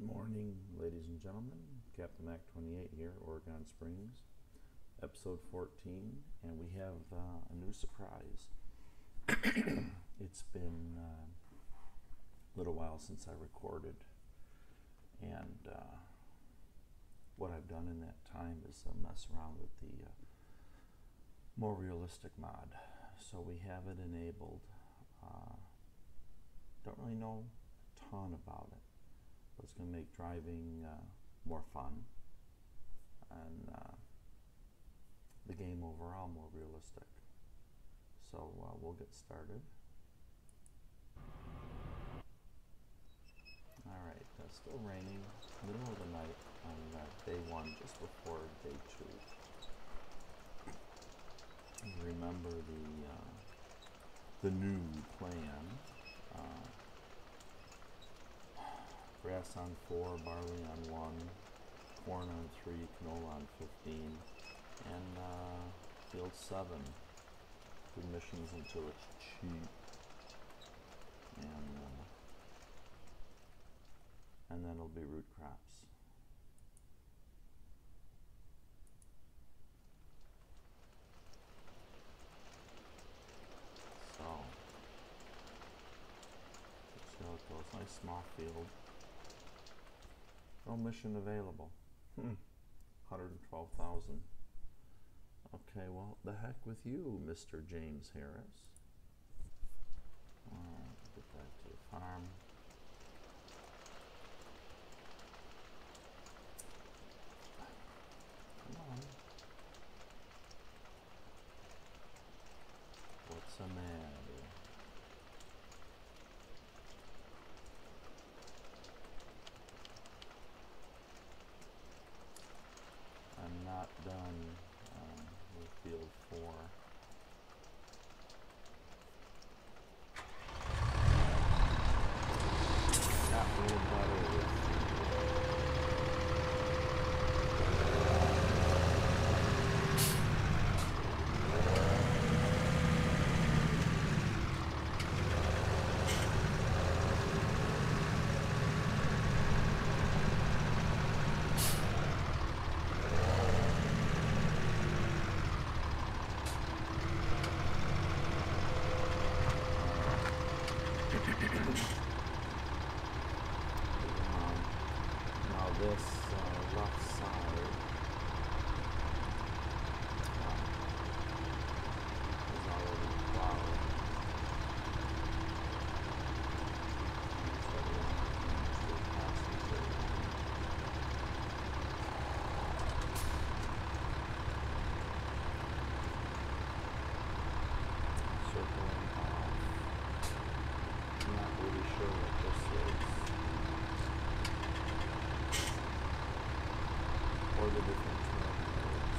morning, ladies and gentlemen. Captain Mac 28 here, Oregon Springs, episode 14, and we have a new surprise. It's been a little while since I recorded, and what I've done in that time is mess around with the more realistic mod. So we have it enabled. Don't really know a ton about it, but it's going to make driving more fun and the game overall more realistic. So we'll get started. Alright, it's still raining, middle of the night on day one, just before day two. Remember the new plan. Grass on 4, barley on 1, corn on 3, canola on 15, and field 7. Do missions until it's cheap, and then it'll be root crops. So let's see how it goes. Nice small field. No mission available. 112,000. Okay, well, the heck with you, Mr. James Harris. Alright, get back to the farm. Come on. What's the matter? I'm not done with field 4. Got a little better with now this left side is already plowed. So we don't have to concentrate on circling off. I'm not really sure what this is, or the different terminals.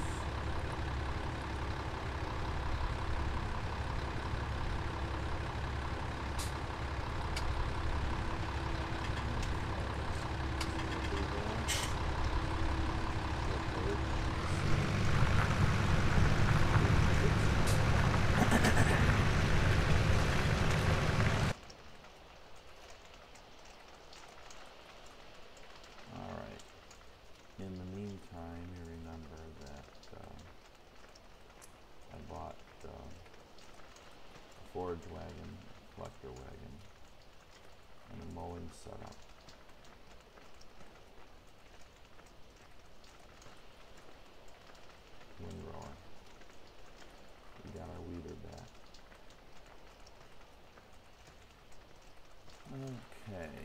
Alright, in the meantime, you remember that I bought a forage wagon, collector wagon, and a mowing setup. Windrower. We got our weeder back. Okay.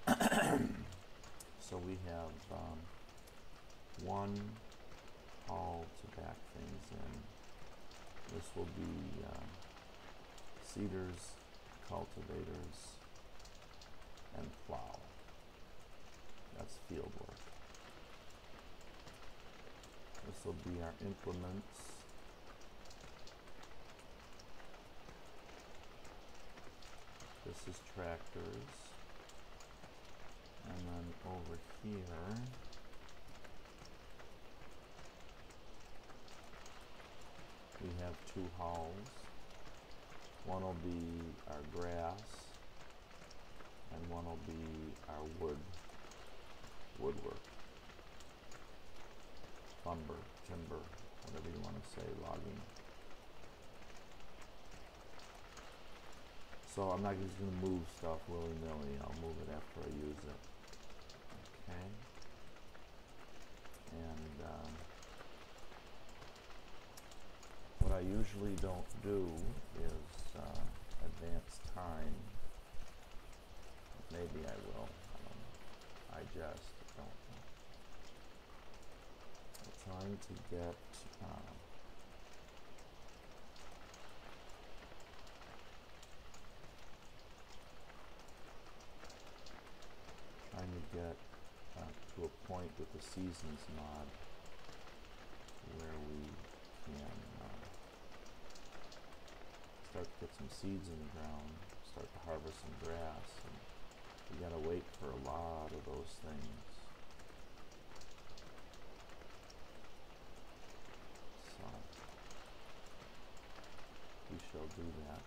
So we have one haul to back things in. This will be seeders, cultivators, and plow. That's field work. This will be our implements. This is tractors. And then over here, we have 2 hulls. One will be our grass, and one will be our wood woodwork, lumber, timber, whatever you want to say, logging. So I'm not just going to move stuff willy-nilly. I'll move it after I use it. Okay. And what I usually don't do is advance time. Maybe I will. I just don't know. I'm trying to get to a point with the seasons mod where we can start to get some seeds in the ground, start to harvest some grass, and we gotta wait for a lot of those things. So we shall do that.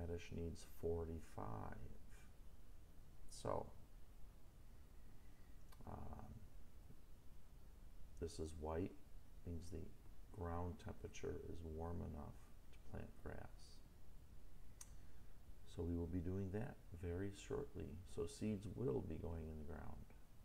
radish needs 45. So this is white, means the ground temperature is warm enough to plant grass. So we will be doing that very shortly. So seeds will be going in the ground.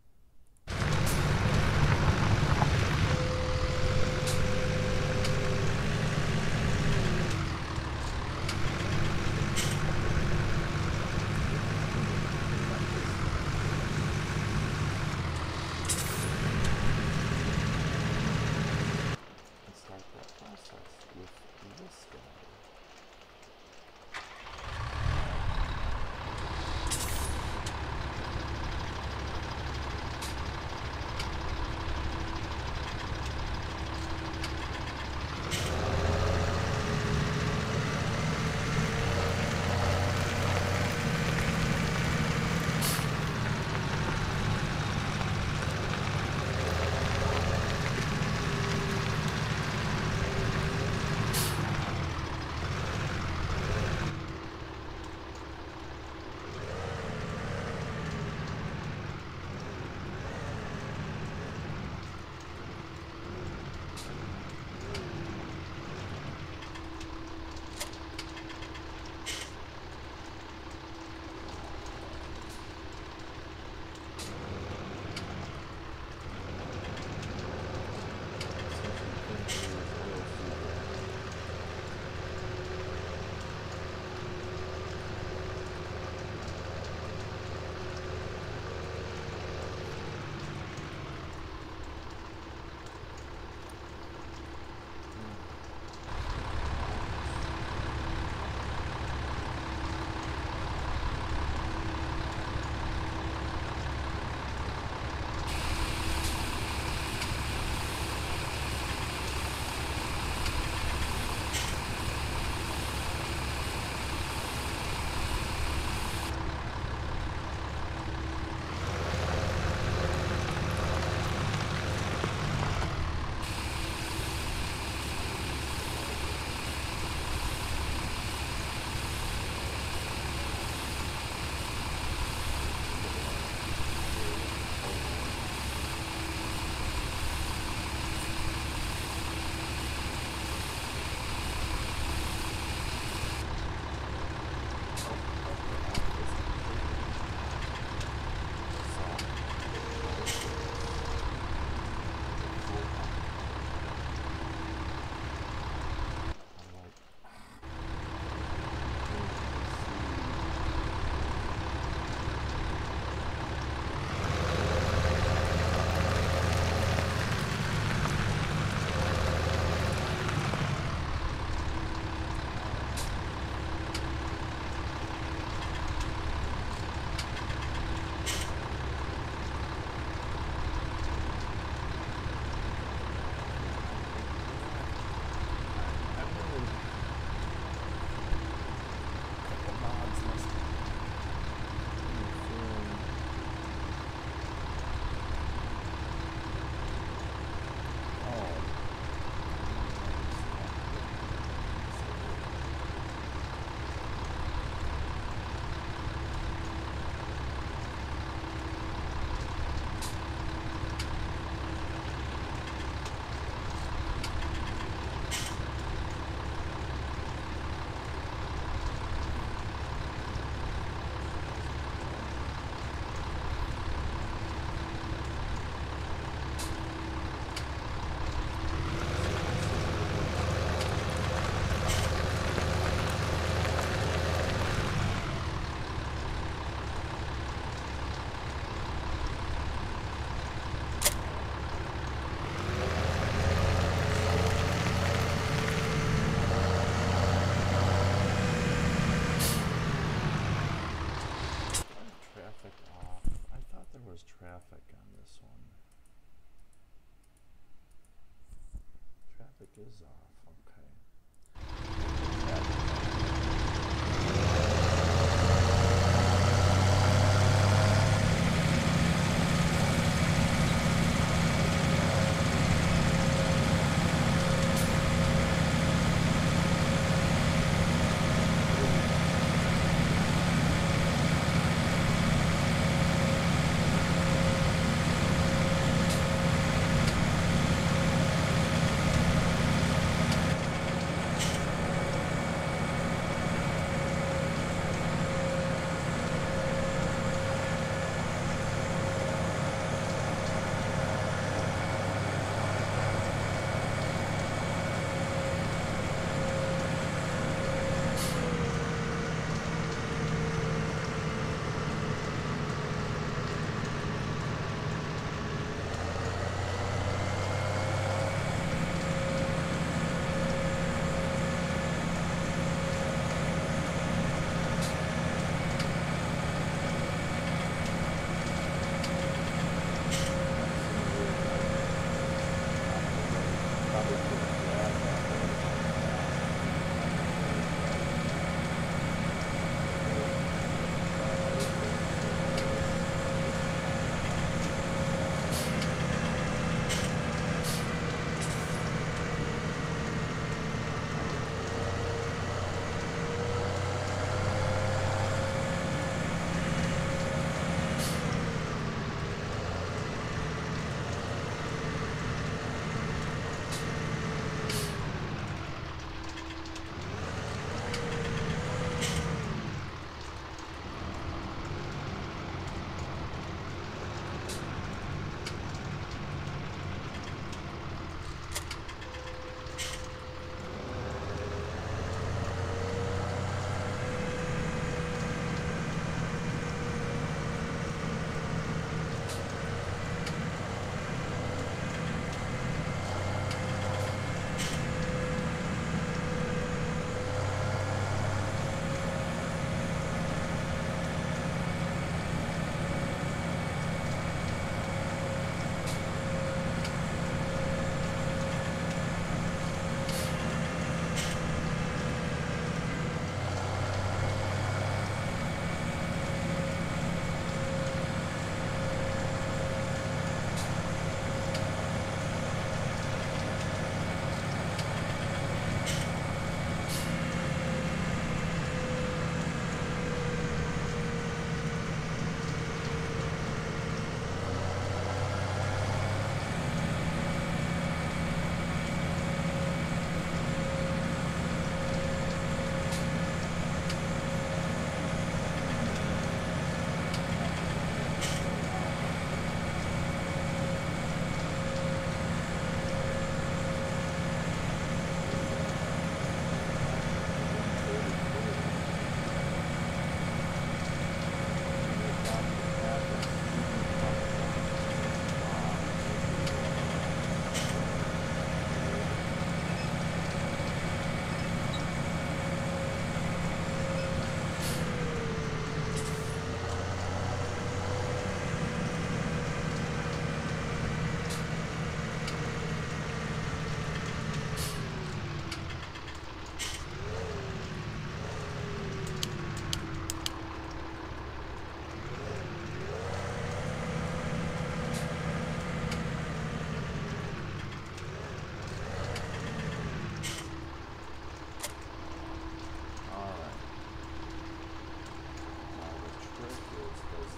traffic on this one. Traffic is off, okay.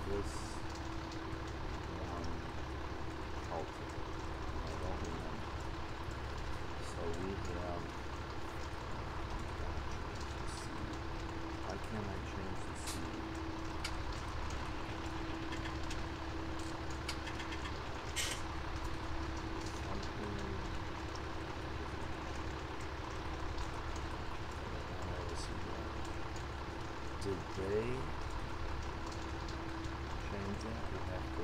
this one cultivate? I don't remember. So we have, why can't I change the seed? Did they change that? We have to.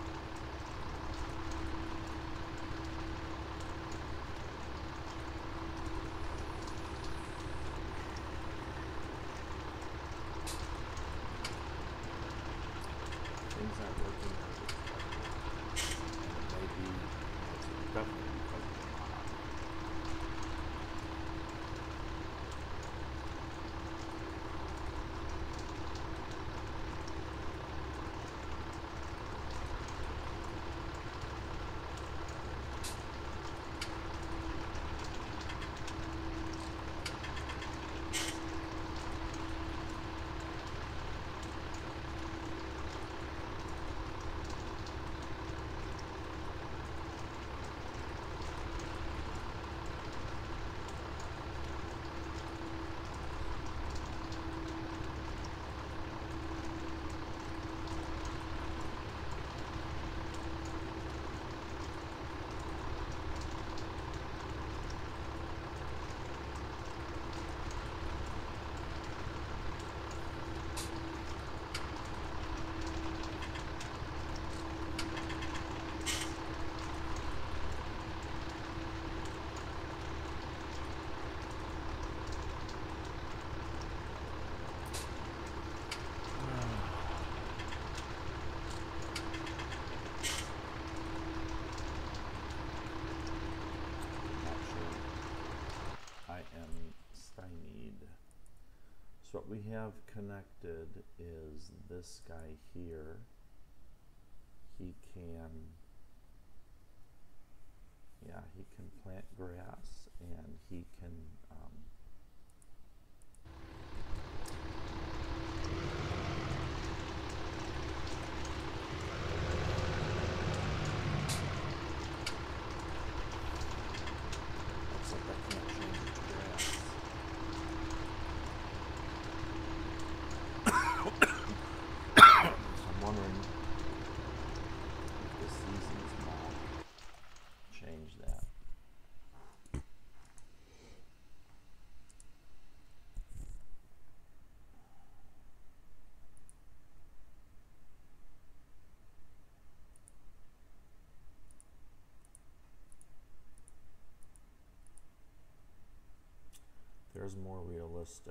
Things aren't working as expected. And it may be, it's definitely because of the mod. So what we have connected is this guy here. He can, yeah, he can plant grass, and he can except I can't change it to grass. So I'm wondering if the seasons mod change that. There's more realistic.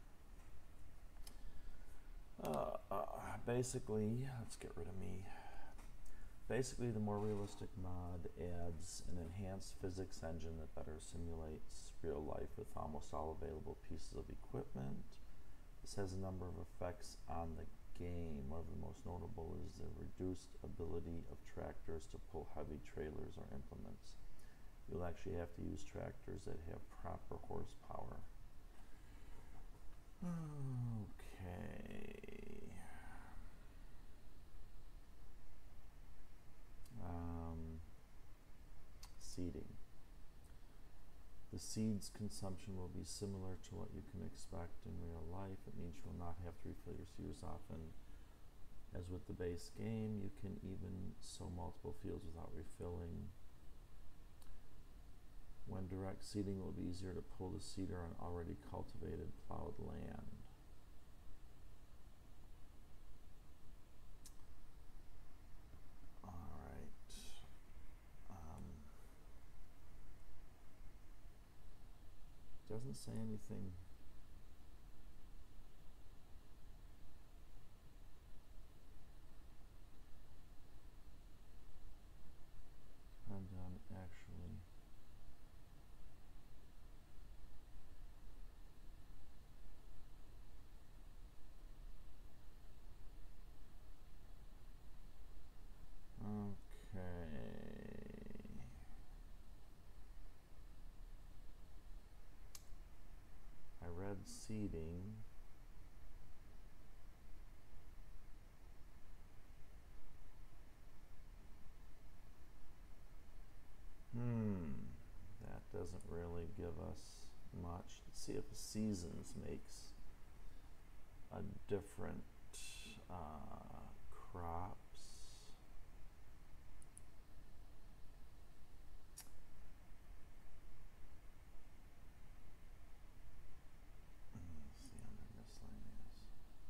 Basically, let's get rid of me. Basically, the more realistic mod adds an enhanced physics engine that better simulates real life with almost all available pieces of equipment. This has a number of effects on the game. One of the most notable is the reduced ability of tractors to pull heavy trailers or implements. You'll actually have to use tractors that have proper horsepower. Okay. Seeding. The seed's consumption will be similar to what you can expect in real life. It means you will not have to refill your seeds often. As with the base game, you can even sow multiple fields without refilling. When direct seeding, it will be easier to pull the seeder on already cultivated plowed land. Doesn't say anything. And actually, seeding. seasons makes a different crops. Let's see under miscellaneous.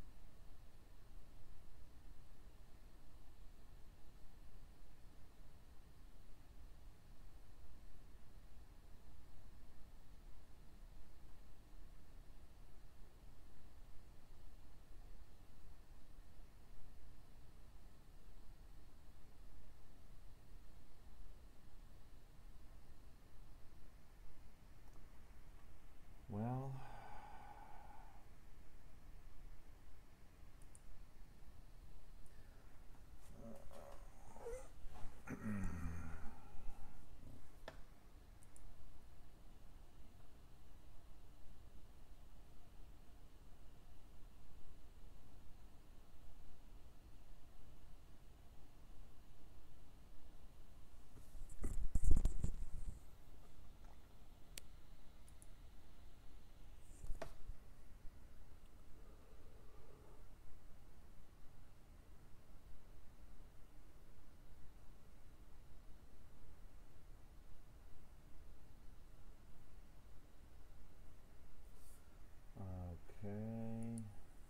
Well, okay.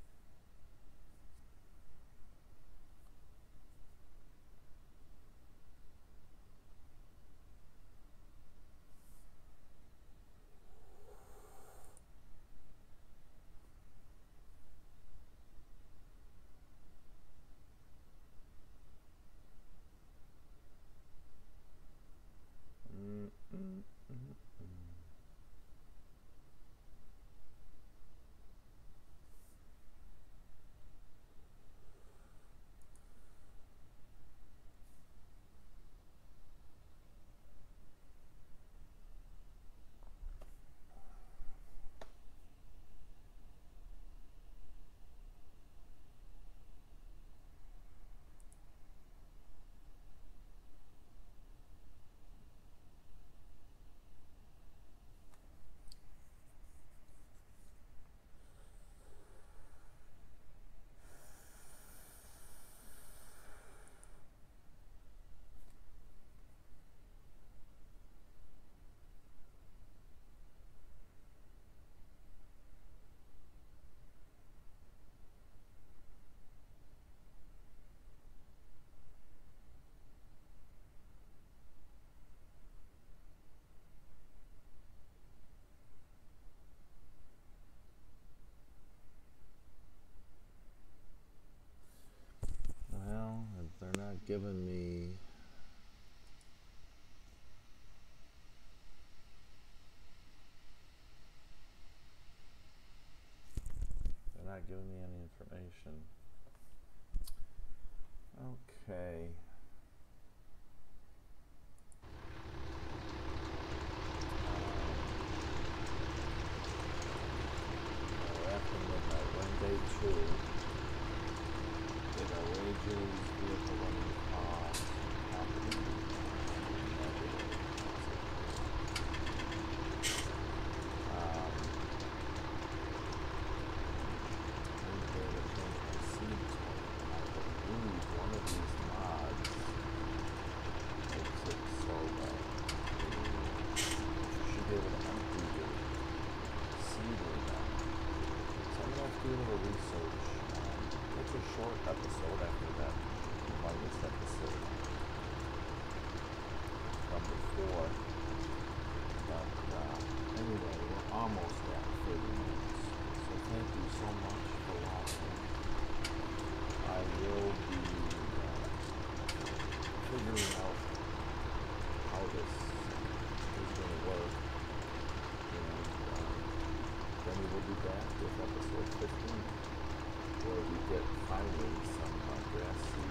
Well, if they're not giving me any information. Okay. After midnight, Wednesday 2. Did our wages, vehicle running costs, property, one of these mods makes it so that you should be able to empty your seedling now. So I'm going to have to do a little research. It's a short episode after that longest episode from before. But anyway, we're almost at 30 minutes. So thank you so much for watching. I will be figuring out how this is going to work, and then we will be back with episode 15, where we get finally some grass seed